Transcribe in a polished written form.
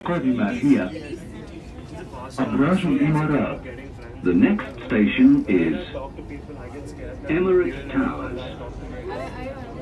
قادمة هي أبراج الإمارات. The next station is Emirates Towers.